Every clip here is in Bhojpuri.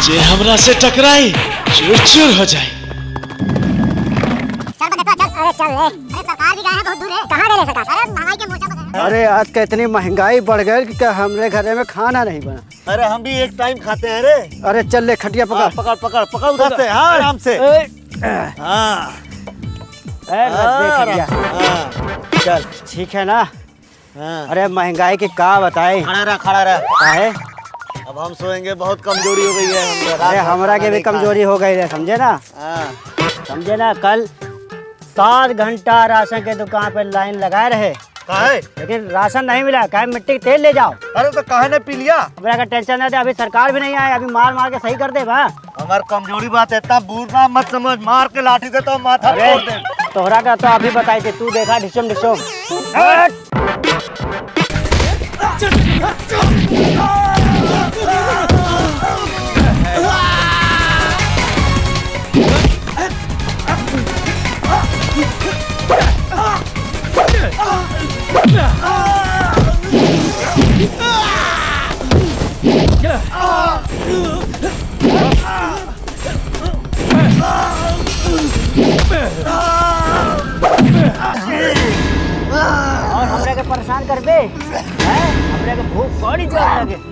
जे हमरा से टकराई चूर चूर हो जाए। अरे चल ले। अरे सरकार भी गया है बहुत दूर है। कहाँ ले सरकार? अरे महंगाई के मोर्चा पर। अरे आज का इतनी महंगाई बढ़ गई कि हमरे घर में खाना नहीं बना। अरे हम भी एक टाइम खाते हैं रे। अरे चल ले खटिया पकड़। पकड़ पकड़ पकड़ उधर से। हाँ आराम से। हाँ चल ठीक है ना। अरे महंगाई की का बताए। खड़ा रह। काहे? अब हम सोएंगे बहुत कमजोरी हो गई है। अरे हमरा के भी कमजोरी हो गई है समझे ना। समझे ना कल 7 घंटा राशन के दुकान पे लाइन लगाए रहे। काहे? लेकिन राशन नहीं मिला। काहे मिट्टी के तेल ले जाओ। अरे तो काहे ने पी लिया? हमरा का टेंशन नहीं दे। अभी सरकार भी नहीं आए। अभी मार मार के सही कर दे बा। हमार कमजोरी बात है। इतना बूढ़ा मत समझ। मार के लाठी दे तो माथा फोड़ दे। तोहरा का तो अभी बताई थी। तू देखा ढिशम ढिशम। और हमरे के परेशान कर दे। हमरे के भूख बड़ी जोर लगे।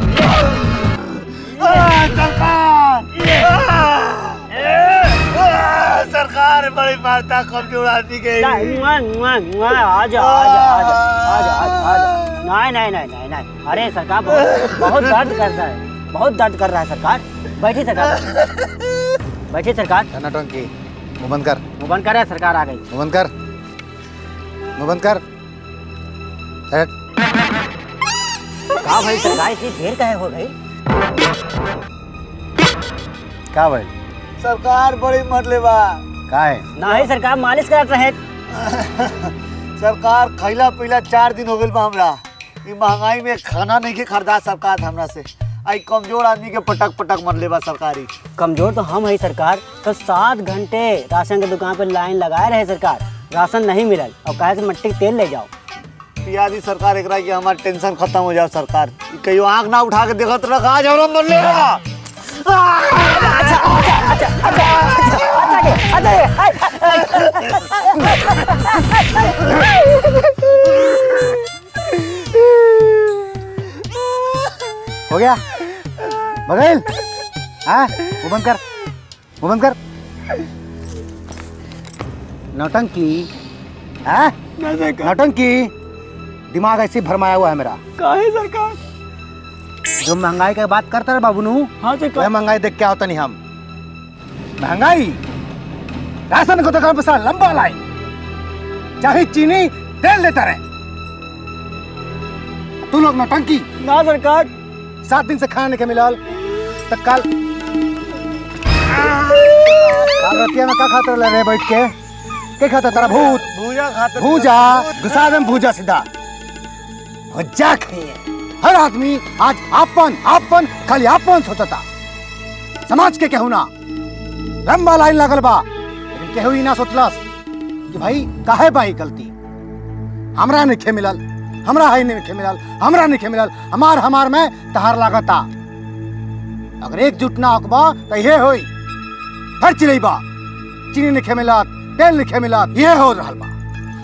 सरकार बड़ी मारता कमजोर आदमी के। आजा। नहीं। अरे सरकार बहुत दर्द करता है। बहुत दर्द कर रहा है सरकार। बैठी सरकार। नौटंकी मुंह बंद कर। मुंह बंद कर। सरकार आ गई। मुंह बंद कर। का भाई सरकार इतनी देर काहे हो गई? का भाई? सरकार बड़ी मरले बा। काहे? नहीं सरकार मालिश करत रहे। सरकार खैला पीला 4 दिन हो गए बा हमरा। ई महंगाई में खाना नहीं के खरीदा सरकार हमरा से। आई कमजोर आदमी के पटक मरले बा सरकारी। कमजोर तो हम है सरकार। तो 7 घंटे राशन के दुकान पे लाइन लगाए रहे सरकार। राशन नहीं मिलल और कहे से मिट्टी के तेल ले जाओ। पियादी सरकार एकरा की हमार टेंशन खत्म हो जाओ सरकार। कहियो आँख ना उठा के देखत रह। आज हमरा मरले बा। हो गया बघेल। मुंह बंद कर। नौटंकी। नौटंकी दिमाग ऐसे भरमाया हुआ है मेरा। काहे सरकार? जो महंगाई की बात करता है बाबू नू। हाँ वह महंगाई देख क्या होता नहीं। हम महंगाई राशन को दुकान पर लंबा लाइन चाहे चीनी तेल लेता रहे। तू लोग नौटंकी ना सरकार। 7 दिन से खाने के मिलल तत्काल रतिया में क्या खाता रहे बैठ के? क्या खाता तेरा भूत? भूजा घुसा दम। भूजा सीधा भुजा खाइए। हर आदमी आज आपन खाली आपन सोचता। समाज के केहू ना लंबा लाइन लगल बा। लेकिन केहू ही ना सोचलस कि भाई काहे बाई गलती हमरा नहीं मिलल। हमरा नहीं मिलल। हमार में तहार लागता। अगर एकजुट ना होकबा तो ये होई। हर चिलैबा चीनी नहीं मिलत, तेल नहीं मिलत। ये हो रहल बा।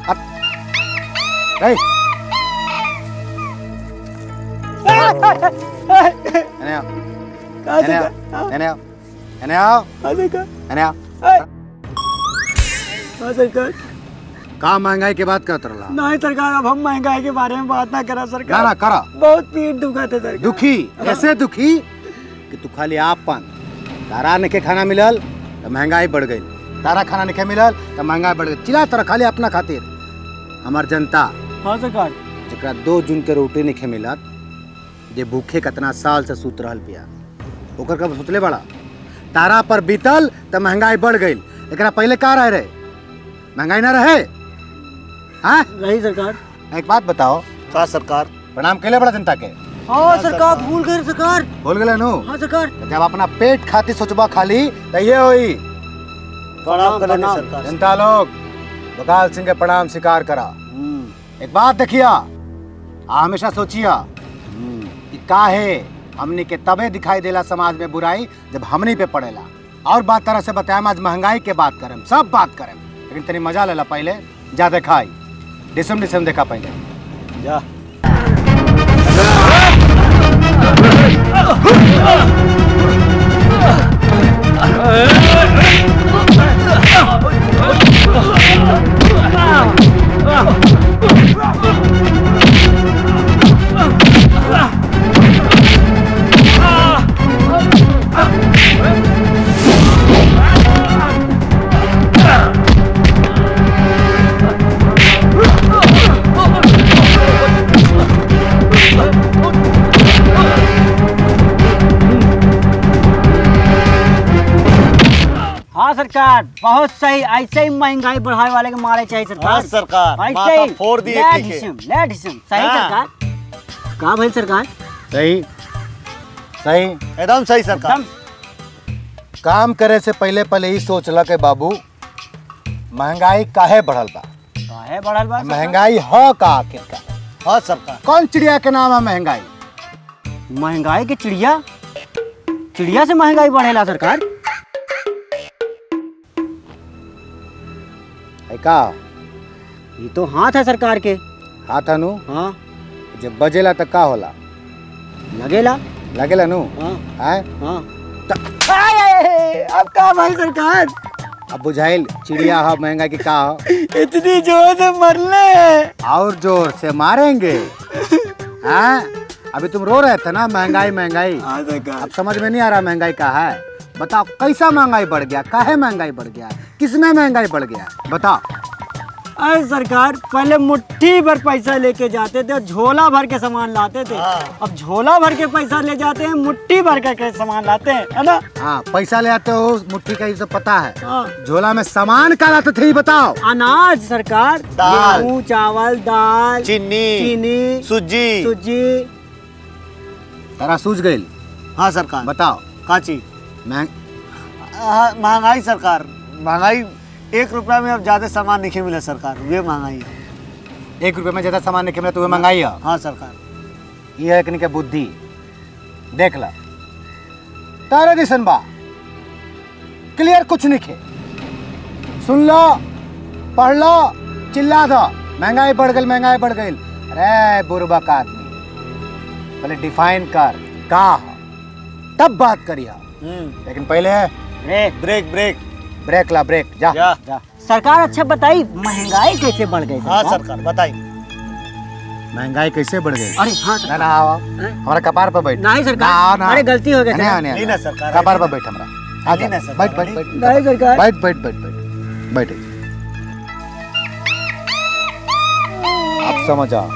का महंगाई की बात करत रहा? नहीं सरकार अब हम महंगाई के बारे में बात ना करा सरकार। ना करा। बहुत पीठ दुखत है सरकार। दुखी ऐसे दुखी कि तू खाली आपन। तारा ने के खाना मिलल तो महंगाई बढ़ गई। तारा खाना नहीं मिलल तो महंगाई बढ़ गई। चिल्ला तोरा खाली अपना खातिर। हमार जनता। हाँ सरकार। जरा 2 जून के रोटी नहीं मिलत। जे भूखे कितना साल से सूत रहल पिया ओकर कब सोचले बड़ा? तारा पर बीतल तो महंगाई बढ़ गई। एकरा पहले का रहे? महंगाई ना रहे। हाँ नहीं सरकार। एक बात बताओ। का सरकार? प्रणाम कैले बड़ा जनता के? हाँ सरकार भूल गए सरकार। भूल गए नो? हाँ सरकार। जब अपना पेट खातिर सोचबा खाली तो ये होई। प्रणाम सरकार। जनता लोग बकाल सिंह के प्रणाम स्वीकार करा। एक बात देखिया हमेशा सोचिया कि काहे हमनी के तबे दिखाई देला समाज में बुराई जब हमनी पे पड़ेला। और बात तरह से बताएं, आज महंगाई के बात करें, सब बात करें, लेकिन तनी मजा लेला पहले जा दिखाई डिसम डिसम देखा पहले जा। हाँ सरकार, बहुत सही। ऐसे ही महंगाई बढ़ाने वाले के मारे चाहिए सरकार। हाँ सरकार, माथा फोड़ दिए ठीक है। सही सरकार। कहाँ भाई सरकार? सही सही एकदम सही सरकार। काम करे से पहले पहले ही सोचला के बाबू महंगाई काहे बढ़ल बा। काहे बढ़ल बा? महंगाई ह का आखिर का? हाँ सरकार। कौन चिड़िया के नाम है महंगाई? महंगाई की चिड़िया? चिड़िया से महंगाई बढ़ेला सरकार? का ये तो हाथ है सरकार के। हाथ अनु? हाँ। जब बजेला तक का होला? लगेला लगेला नु? हाँ हाँ। अब का भाई सरकार? अब बुझाइल चिड़िया है महंगाई की का है? इतनी जोर से मरले और जोर से मारेंगे। हाँ अभी तुम रो रहे थे ना महंगाई महंगाई। अब समझ में नहीं आ रहा महंगाई का है? बताओ कैसा महंगाई बढ़ गया, काहे महंगाई बढ़ गया, किसमें महंगाई बढ़ गया बताओ। अरे सरकार, पहले मुट्ठी भर पैसा लेके जाते थे और झोला भर के सामान लाते थे। अब झोला भर के पैसा ले जाते हैं, मुट्ठी भर के सामान लाते हैं, है ना? हाँ पैसा ले आते हो मुट्ठी का, ये तो पता है। हाँ। झोला में सामान का लाते थे बताओ। अनाज सरकार, दाल, गेहूं, चावल, दाल, चीनी, सूजी। तारा सूझ गई? हाँ सरकार। बताओ काची महंगाई सरकार। महंगाई 1 रुपया में अब ज्यादा सामान नहीं मिला सरकार, वे महंगाई है। 1 रुपये में ज्यादा सामान नहीं मिला तो महंगाई है। हाँ सरकार। ये है कि बुद्धि देख ला तारे दिसन बा क्लियर कुछ नहीं खे। सुन लो, पढ़ लो, चिल्ला दो महंगाई बढ़ गई, महंगाई बढ़ गई। अरे बुर्बक आदमी, पहले डिफाइन कर का तब बात करिए। लेकिन पहले ब्रेक ब्रेक ब्रेक ला, ब्रेक जा जा। सरकार अच्छा बताई महंगाई कैसे बढ़ गई? हाँ सरकार बताई महंगाई कैसे बढ़ गई। अरे हाँ ना ना आओ हमारा कपार पर बैठ। नहीं सरकार, अरे गलती हो गई। नहीं ना सरकार, कपार पर बैठ हमारा। आजा बैठ बैठ बैठ नहीं सरकार, बैठ बैठ बैठ बैठ बैठ। आप समझ आओ,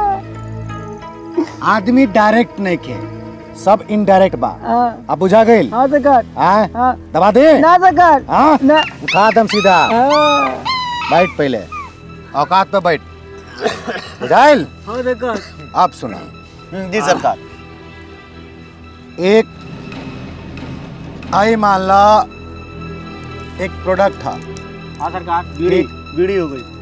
आदमी डायरेक्ट नहीं खे, सब इनडायरेक्ट बा। अब बुझा गई? हाँ सरकार। हाँ दबा दे ना सरकार। हाँ ना। उठा दम सीधा। बैठ पहले औकात पे बैठ। बुझाइल? हाँ सरकार। आप सुना। जी सरकार। एक आई मान ला एक प्रोडक्ट था। हाँ सरकार। बीड़ी हो गई।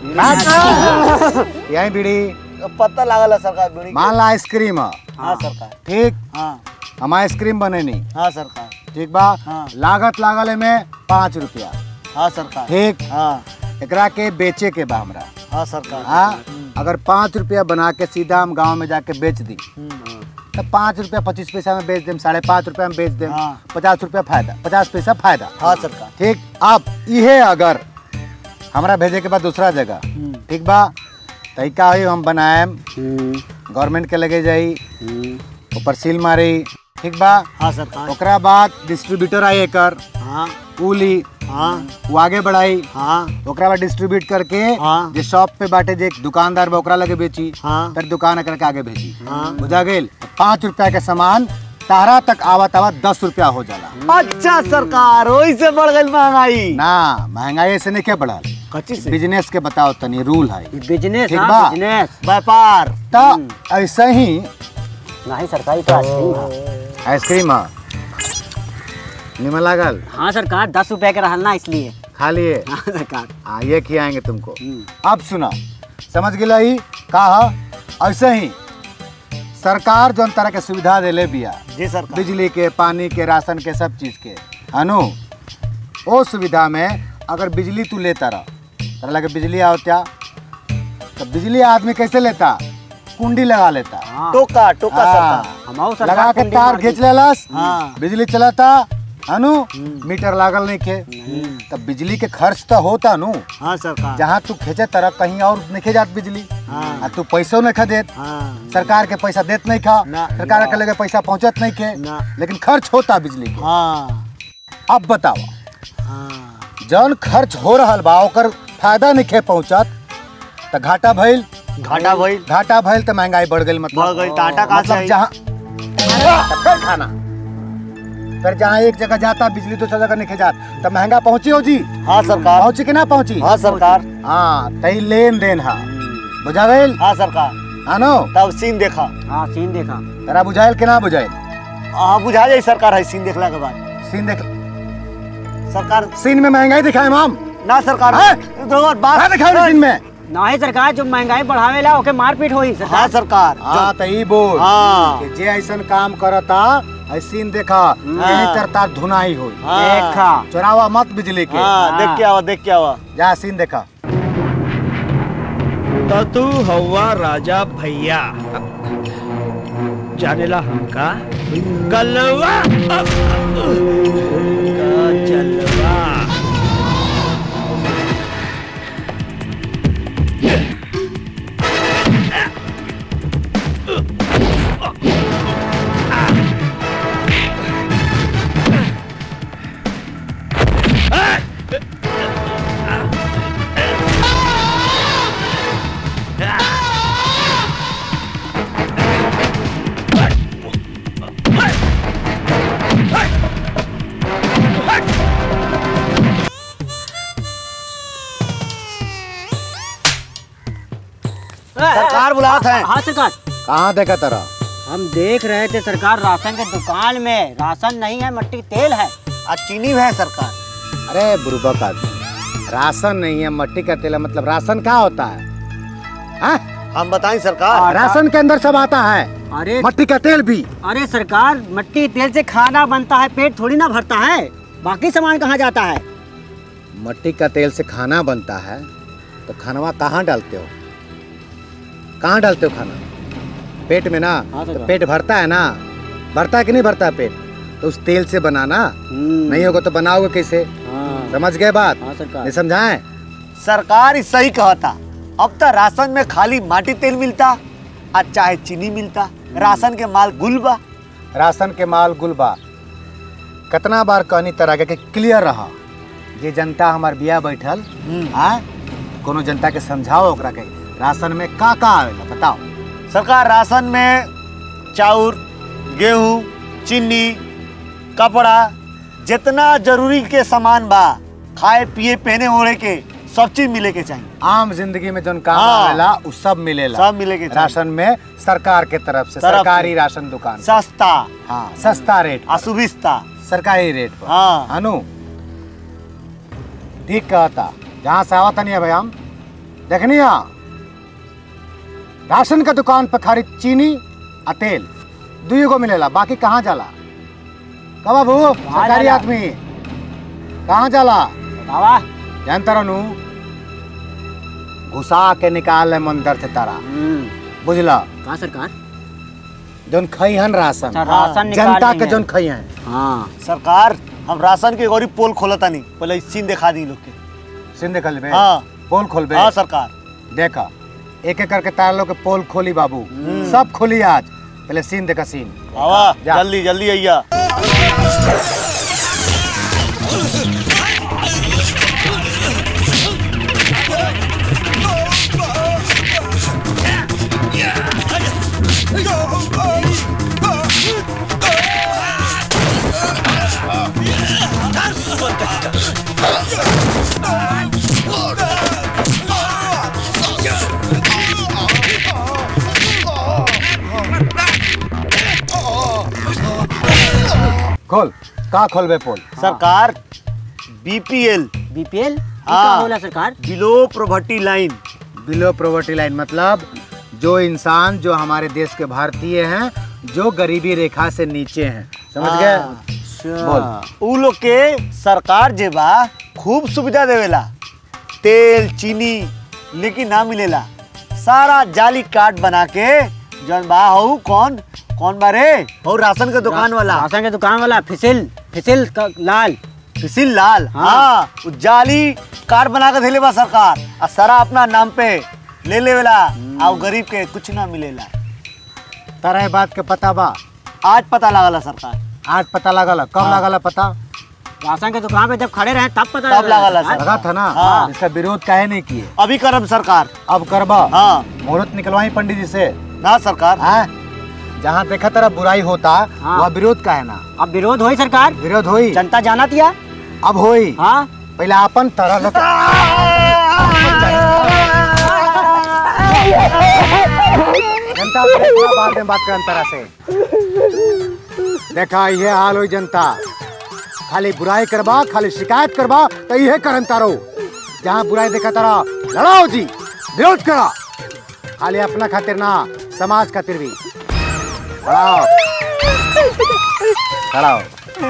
यही बीड़ी पता लागल है सरकार। बीड़ी मान ला आइसक्रीम है। हाँ सरकार। ठीक, हाँ हम आइसक्रीम बने नहीं। हाँ सरकार। ठीक बा। हाँ। लागत लागल में 5 रुपया। हाँ सरकार। ठीक, हाँ एकरा के बेचे के बा हमरा। हाँ सरकार। हाँ अगर 5 रुपया बना के सीधा हम गांव में जाके बेच दी तो 5 रुपया 25 पैसा में बेच देम, 5.5 रुपया में बेच देम। हाँ। 50 रुपया फायदा, 50 पैसा फायदा। हाँ सरकार। ठीक, अब ये अगर हमरा भेजे के बाद दूसरा जगह, ठीक बा, तो का हुई हम बनाएम, गवर्नमेंट के लगे जाई, ऊपर सील मारी। ठीक बा। हाँ सरकार। ओकरा बाद डिस्ट्रीब्यूटर आई एकर। हाँ ली। हाँ वो आगे बढ़ाई। हाँ ओकरा बाद डिस्ट्रीब्यूट करके हाँ। जे शॉप पे बाटे जे दुकानदार बा ओकरा लगे बेची। हाँ। फिर दुकान करके आगे भेजी। हाँ। बुझा गेल? 5 रुपया के सामान तारा तक आवत 10 रुपया हो जाला। अच्छा सरकार, वही से बढ़ गई महंगाई ना, महंगाई से नहीं क्या बढ़ा, कच्ची से बिजनेस के बताओ तनी रूल है। बिजनेस। ठीक बा? बिजनेस व्यापार। तो ऐसे ही नहीं सरकारी तो आइसक्रीम है। आइसक्रीम निमन लागल? हाँ सरकार, 10 रुपए के रहना इसलिए खा लिए। हाँ सरकार। हाँ ये खिलाएंगे तुमको। अब सुना, समझ गया ही कहा। ऐसे ही सरकार जो तरह के सुविधा देले बिया, जी सरकार। बिजली के, पानी के, राशन के, सब चीज के अनु, वो सुविधा में अगर बिजली तू लेता रह, तरह लगे बिजली आवत्या, तो बिजली आदमी कैसे लेता? कुंडी लगा लेता, टोका टोका हाँ, सरकार। लगा के तार खींच लेलस, हाँ। बिजली चलाता अनु, मीटर लागल नहीं के, तब बिजली के खर्च तो होता नु। हाँ सरकार। जहाँ तू खेचे तरह कहीं और नहीं जात बिजली, हाँ। आ तू पैसों नहीं खा देत, हाँ। सरकार के पैसा देत नहीं खा, ना, सरकार ना। के लगे पैसा पहुँचत नहीं के, ना। लेकिन खर्च होता बिजली के। हाँ। अब बताओ, हाँ। जौन खर्च हो रहा बा ओकर फायदा नहीं खे पहुँचत, तो घाटा भइल, घाटा भइल तो महंगाई बढ़ गई। मतलब बढ़ गई, टाटा कहाँ से मतलब आई? जहाँ फिर खाना, फिर जहाँ एक जगह जाता बिजली दूसरा जगह नहीं जात, तो महंगा पहुँची हो जी। हाँ सरकार। पहुँची कि ना पहुँची? हाँ सरकार। हाँ, तई लेन देन है, बुझावेल? हाँ सरकार। आनो तब सीन देखा। हाँ सीन देखा। तेरा बुझाइल कि ना बुझाइल? हाँ बुझा जाए सरकार है सीन देखला के बाद। सीन देख, सरकार सीन में महंगाई दिखाए माम ना सरकार। बात दिखाए सीन में। ना ही सरकार जो महंगाई बढ़ावेला ओके मारपीट होई हाँ सरकार। हाँ तई बोल हाँ। कि जे ऐसन काम करता सीन देखा, यही तरता धुनाई होई। देखा। चुरावा मत बिजली के। हाँ देख के आवा, देख के आवा। जा सीन देखा। तो तू हवा राजा भैया, जानेला हमका गलवा का जलवा। सरकार बुलात है। हाँ सरकार। कहाँ देखा तेरा? हम देख रहे थे सरकार, राशन के दुकान में राशन नहीं है, मट्टी तेल है। आज चीनी है सरकार। अरे बुर्बक आदमी, राशन नहीं है मट्टी का तेल है, मतलब राशन क्या होता है? हाँ? हम बताएं सरकार। राशन के अंदर सब आता है, अरे मट्टी का तेल भी। अरे सरकार, मट्टी तेल से खाना बनता है, पेट थोड़ी ना भरता है। बाकी सामान कहाँ जाता है? मट्टी का तेल से खाना बनता है, तो खानवा कहाँ डालते हो? कहाँ डालते हो खाना? पेट में ना। हाँ तो पेट भरता है ना, भरता है कि नहीं भरता है पेट? तो उस तेल से बनाना, नहीं होगा तो बनाओगे कैसे? हाँ। समझ गए बात? हाँ सरकार। नहीं समझाएं? सरकार इस सही कहता। अब तक राशन में खाली माटी तेल मिलता, आज चाहे चीनी मिलता। राशन के माल गुलबा। राशन के माल गुलबा। कितना बार कहनी तरह के क्लियर रहा, ये जनता हमार बिया बैठल, हाँ कोनो जनता के समझाओ ओकरा के राशन में का आवेला बताओ। सरकार राशन में चाउर, गेहूं, चीनी, कपड़ा, जितना जरूरी के सामान बा, खाए पिए पहने ओढ़े के सब चीज मिले के चाहिए। आम जिंदगी में जो काम हाँ। आवेला उ सब मिलेला, सब मिले के चाहिए। राशन में सरकार के तरफ से, सरकारी राशन दुकान, सस्ता, हाँ सस्ता रेट, असुविस्ता, सरकारी रेट पर। हाँ। अनु ठीक कहता, जहाँ से आवत नहीं है भाई हम देखनी राशन का दुकान पर खाली चीनी आ तेल दुई गो मिलेला, बाकी कहाँ जाला? कब बाबू सरकारी जाला? आदमी कहाँ जाला? बाबा जानता रहनू, घुसा के निकाल ले मंदिर से तारा, बुझला? कहाँ सरकार? जोन खइहन राशन, अच्छा, राशन निकाल जनता लेंगे। के जोन खइहन। हाँ सरकार हम राशन के गौरी पोल खोलता नहीं, पहले सीन दिखा दी लोग के। सिंध खोलबे, हाँ। पोल खोलबे। हाँ सरकार। देखा एक एक करके तार लो के पोल खोली बाबू, सब खोली आज। पहले सीन देखा सीन। आवा जा। जल्दी जल्दी आइया। खोल का खोलबे पोल? सरकार बीपीएल, बीपीएल हाँ। होला सरकार? Below property line. Below property line मतलब जो इंसान जो हमारे देश के भारतीय हैं, जो गरीबी रेखा से नीचे हैं, समझ गए? बोल। उ लोग के सरकार जे बा खूब सुविधा देवेला, तेल चीनी लेकिन ना मिलेला, सारा जाली कार्ड बना के जौन बा हो कौन बा रे? हो राशन के दुकान वाला, राशन के दुकान वाला फिसिल लाल। फिसिल लाल, हाँ उ जाली कार्ड बना के देले बा सरकार, आ सारा अपना नाम पे ले लेवेला, आ गरीब के कुछ ना मिलेला। तारा बात के पता बा? आज पता लागला सरकार। आज पता लागला? कब लागला पता? राशन के दुकान पे जब खड़े रहे तब पता तब लागला सर। लगा था ना? हाँ। इसका विरोध काहे नहीं किए? अभी करब सरकार। अब करबा? हाँ। मुहूर्त निकलवाई पंडित जी से ना सरकार। हाँ? जहाँ देखा तेरा बुराई होता हाँ। वह विरोध काहे ना? अब विरोध होई सरकार, विरोध होई, जनता जाना दिया। अब होई। हाँ पहले अपन तरह जनता बाद में बात कर तरह से। देखा ये हाल हो जनता, खाली बुराई करबा, खाली शिकायत करबा तो ये करन तारो। जहाँ बुराई देखा तारा लड़ाओ जी, विरोध करा, खाली अपना खातिर ना समाज खातिर भी लड़ाओ। लड़ाओ।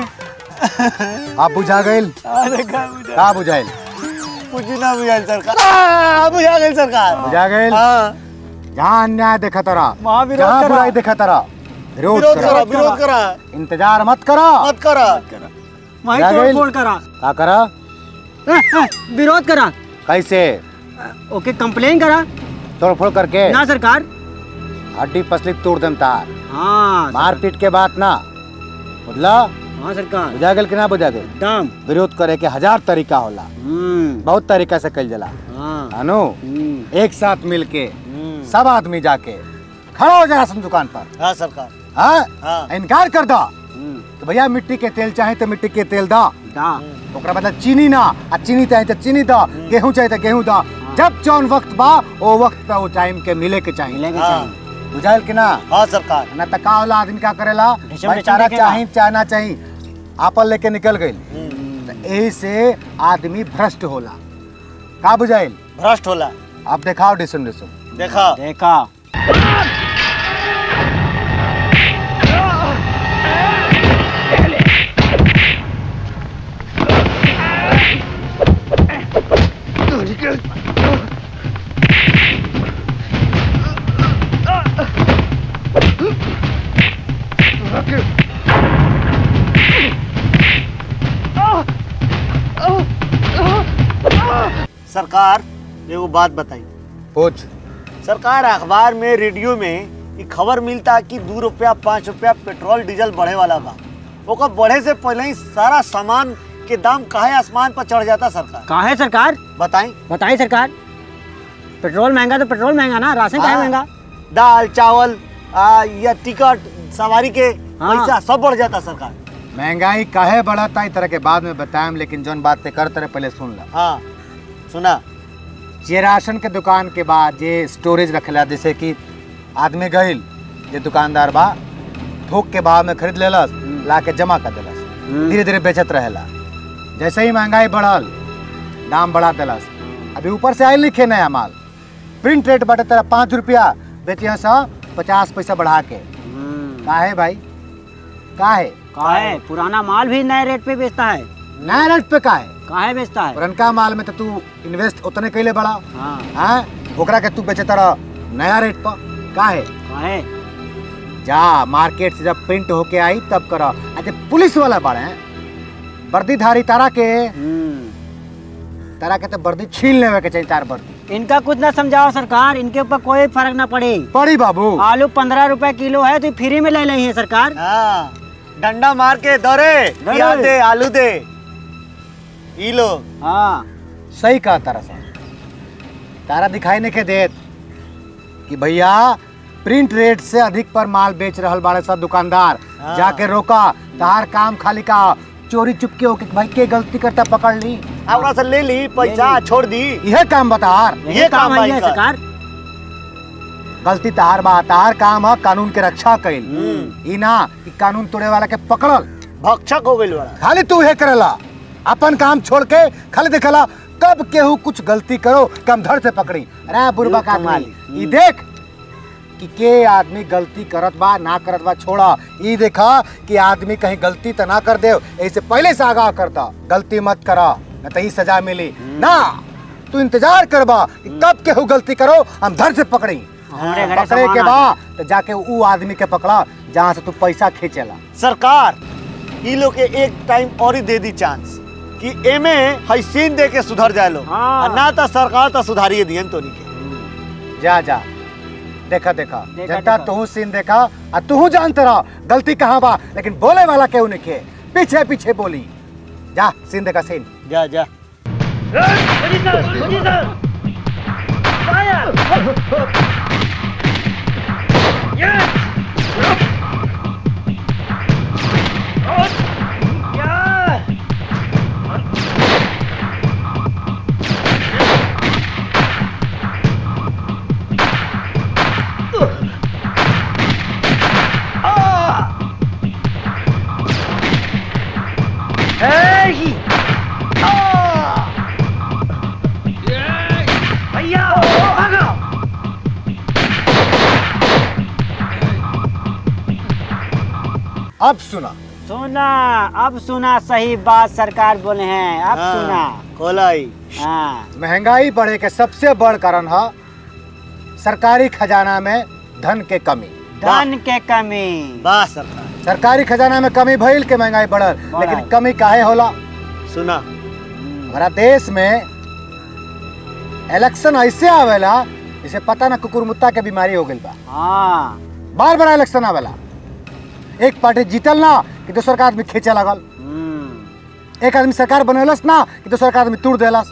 आप बुझा गए? का बुझाइल? कुछ ना बुझाइल सरकार। बुझा गई सरकार। बुझा गए? जहाँ अन्याय देखा तारा, वहाँ विरोध जहाँ करा। बुराई देखा तारा, विरोध करा। इंतजार मत करा। वही जा गइल? तोड़ करा, का करा? विरोध करा, कैसे? ओके कंप्लेन करा। तोड़ फोड़ करके ना सरकार। हड्डी पसली तोड़ देम तार। हाँ मारपीट के बात ना, बुझला? हाँ सरकार, बुझा गल कि ना बुझा गल? एकदम। विरोध करे के 1000 तरीका होला, बहुत तरीका से कल जला। हाँ अनु एक साथ मिल के सब आदमी जाके खड़ा हो जा राशन दुकान पर। हाँ सरकार। हाँ? हाँ। इनकार कर दा तो भैया मिट्टी के तेल चाहे तो मिट्टी के तेल दा, दा। ओकरा मतलब चीनी ना, आ चीनी चाहे तो चीनी दा, गेहूं चाहे तो गेहूं दा। जब जौन वक्त बा वो वक्त पे वो टाइम के मिले के चाहिए। मिलेगा हाँ। चाहिए। बुझाइल कि ना? हाँ सरकार। ना तका वाला आदमी क्या करेला, ढिचम भाई ढिचम चारा देखेला। चाहिए चाहे ना चाहिए, आपन लेके निकल गई। यही से आदमी भ्रष्ट होला। का बुझाइल? भ्रष्ट होला। आप दिखाओ डिसम डिसम। देखा देखा। सरकार एगो बात बताई। पूछ। सरकार अखबार में रेडियो में ये खबर मिलता कि 2 रुपया 5 रुपया पेट्रोल डीजल बढ़े वाला बा। ओकर बढ़े से पहले ही सारा सामान के दाम काहे आसमान पर चढ़ जाता सरकार? काहे सरकार? बताई। बताइए सरकार। पेट्रोल महंगा तो पेट्रोल महंगा ना, राशन काहे महंगा? दाल चावल या टिकट सवारी के हाँ। पैसा सब बढ़ जाता सरकार। महंगाई काहे बढ़ता है तरह के बाद में बताएम, लेकिन जोन बात पे कर तरह पहले सुन ला। हाँ सुना। ये राशन के दुकान के बाद ये स्टोरेज रखेला, जैसे कि आदमी गइल ये दुकानदार बा थोक के भाव में खरीद लेलस, ला के जमा कर देलस, धीरे धीरे बेचत रहेला। जैसे ही महंगाई बढ़ल दाम बढ़ा देलस। अभी ऊपर से आयल लिखे नया माल, प्रिंट रेट बाटे तेरा 5 रुपया, बेचिए 50 पैसा बढ़ा के। काहे भाई? काहे? काहे? पुराना माल भी नए रेट पे बेचता है। नया रेट पे काहे? काहे बेचता है? पुरनका माल में तो तू इन्वेस्ट उतने कैले बड़ा, हाँ। हाँ? ओकरा के तू बेचे तारा नया रेट पर। काहे? काहे? जा मार्केट से जब प्रिंट होके आई तब करा। अच्छा पुलिस वाला बड़े वर्दीधारी तारा के तो वर्दी छीन लेवे के चाहिए तार वर्दी। इनका कुछ ना समझाओ सरकार, इनके ऊपर कोई फर्क ना पड़े। पड़ी बाबू। आलू 15 रुपए किलो है तो फ्री में ले रही है सरकार। हाँ डंडा मार के दौड़े या दे आलू दे ई लो। हाँ सही कहा तारा सा। तारा दिखाई नहीं के देत कि भैया प्रिंट रेट से अधिक पर माल बेच रहल बाड़े सब दुकानदार। हाँ। जाके रोका, तार काम खाली का चोरी चुपके होके भाई के गलती करता पकड़ ली, अपना से ले ली पैसा छोड़ दी। यह काम बतार। ये काम है भाई ये का। सरकार। गलती तार बा, तार काम है कानून के रक्षा कइल, ई ना कि कानून तोड़े वाला के पकड़ल। भक्षक हो गइल बड़ा। खाली तू हे करेला, अपन काम छोड़ के खाली देखला कब केहू कुछ गलती करो कम धड़ से पकड़ी। अरे बुरबा का आदमी, ई देख कि के आदमी गलती करत बा ना करत बा छोड़ा। ई देखा कि आदमी कहीं गलती तो ना कर दे, ऐसे पहले से आगाह करता गलती मत करा न तो ही सजा मिली ना। तू इंतजार करबा कि कब केहू गलती करो हम धर से पकड़ी, पकड़े के बाद तो जाके ऊ आदमी के पकड़ा जहाँ से तू पैसा खींचेला। सरकार ई लोग के एक टाइम और ही दे दी चांस कि एमे हई सीन दे के सुधर जाए लो। हाँ। ना तो सरकार तो सुधारिए दियन तो नहीं के। जा जा देखा देखा जनता तू सीन देखा और तू जानते रहा गलती कहाँ बा, लेकिन बोले वाला केहू नहीं के, पीछे पीछे बोली। जा सीन देखा सीन। जा जा अब सुना सुना, अब सुना, सही बात सरकार बोले हैं, अब सुना। कोलाई हाँ। महंगाई बढ़े के सबसे बड़ कारण है सरकारी खजाना में धन के कमी। धन के कमी। वाह सरकार। सरकारी खजाना में कमी भइल के महंगाई बढ़ल, लेकिन कमी काहे होला? सुना हमारा देश में इलेक्शन ऐसे आवेला जैसे पता ना कुकुर मुत्ता के बीमारी हो गई बा। हाँ। बार बार इलेक्शन आवेला, एक पार्टी जीतल ना कि दूसर का आदमी खींचे लगल, एक आदमी सरकार बनौलस ना कि दूसर का आदमी तोड़ देलस।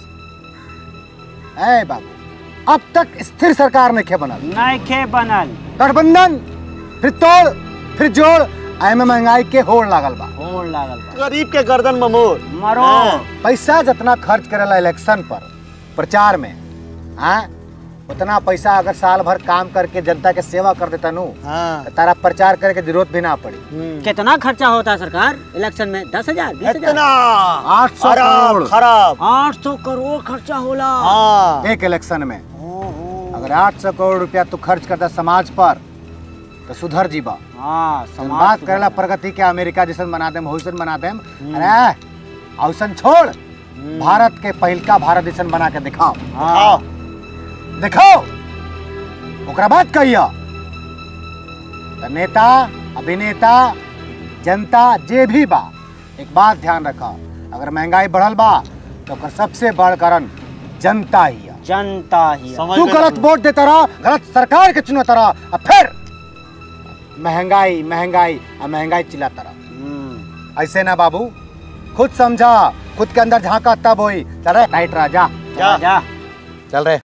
ए बाबू अब तक स्थिर सरकार नहीं बनल, नहीं खे बनल। गठबंधन फिर तोड़ फिर जोड़, एमे महंगाई के होड़ लागल बा। होड़ लागल बा। गरीब के गर्दन ममोर मरो। पैसा जितना खर्च करेला इलेक्शन पर प्रचार में, हाँ उतना पैसा अगर साल भर काम करके जनता के सेवा कर देता नू, तो तारा प्रचार करे के जरूरत भी ना पड़ी। कितना खर्चा होता है सरकार इलेक्शन में? 10,000 इतना 800 करोड़ खराब 800 करोड़ खर्चा होला। हाँ। एक इलेक्शन में। अगर 800 करोड़ रुपया तू खर्च करता समाज पर तो सुधर जीवा। हाँ, बात करेला प्रगति के अमेरिका जैसन बना देम, होसन बना देम। अरे औसन छोड़, भारत के पहिलका भारत जैसन बना के दिखाओ। हाँ। दिखाओ ओकरा बात कहिया। तो नेता अभिनेता जनता जे भी बा, एक बात ध्यान रखा, अगर महंगाई बढ़ल बा तो ओकर सबसे बड़ कारण जनता ही है। जनता ही। तू गलत वोट देता रहा, गलत सरकार के चुनता रहा, और फिर महंगाई महंगाई और महंगाई चिल्लाता रहा। ऐसे ना बाबू, खुद समझा, खुद के अंदर झांका तब होई। चल रे टाइट रहा, जा जा। चल रे।